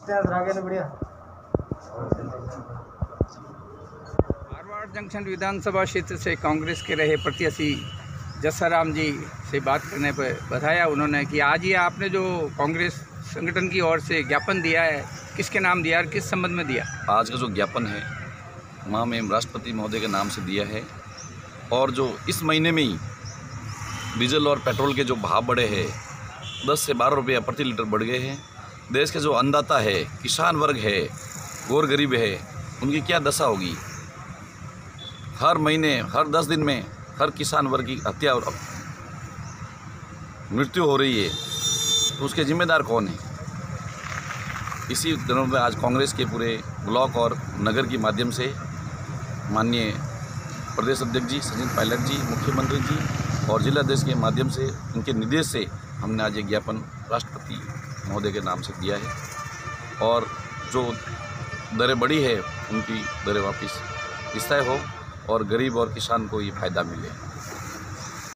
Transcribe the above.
Marwar junction विधानसभा क्षेत्र से कांग्रेस के रहे प्रत्याशी जस्साराम जी से बात करने पर बताया उन्होंने कि आज ये आपने जो कांग्रेस संगठन की ओर से ज्ञापन दिया है, किसके नाम दिया और किस संबंध में दिया? आज का जो ज्ञापन है महामहिम राष्ट्रपति महोदय के नाम से दिया है। और जो इस महीने में ही डीजल और पेट्रोल के जो भाव बढ़े हैं, 10 से 12 रुपये प्रति लीटर बढ़ गए हैं। देश के जो अन्नदाता है, किसान वर्ग है, गौर गरीब है, उनकी क्या दशा होगी। हर महीने, हर 10 दिन में हर किसान वर्ग की हत्या और मृत्यु हो रही है, तो उसके जिम्मेदार कौन है? इसी दिनों में आज कांग्रेस के पूरे ब्लॉक और नगर के माध्यम से माननीय प्रदेश अध्यक्ष जी सचिन पायलट जी, मुख्यमंत्री जी और जिलाध्यक्ष के माध्यम से उनके निर्देश से हमने आज एक ज्ञापन राष्ट्रपति महोदय के नाम से दिया है। और जो दरें बढ़ी है उनकी दरें वापस तय हो और गरीब और किसान को ये फ़ायदा मिले।